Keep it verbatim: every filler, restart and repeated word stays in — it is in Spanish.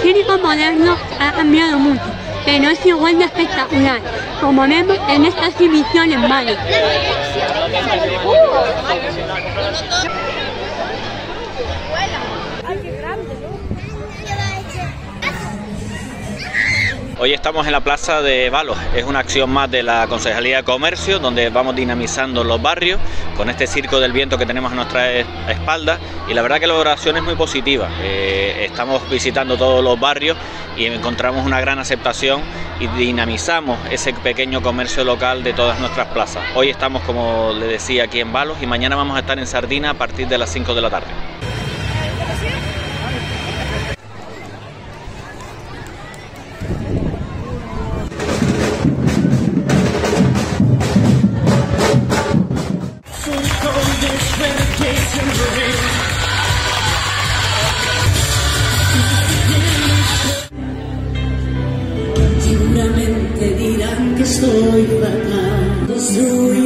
circo moderno ha cambiado mucho, pero es igual de espectacular, como vemos en esta exhibición en Bali. Hoy estamos en la plaza de Balos, es una acción más de la Concejalía de Comercio, donde vamos dinamizando los barrios con este circo del viento que tenemos a nuestra espalda, y la verdad que la valoración es muy positiva. Eh, estamos visitando todos los barrios y encontramos una gran aceptación y dinamizamos ese pequeño comercio local de todas nuestras plazas. Hoy estamos, como le decía, aquí en Balos, y mañana vamos a estar en Sardina a partir de las cinco de la tarde. Seguramente dirán que estoy fatal, soy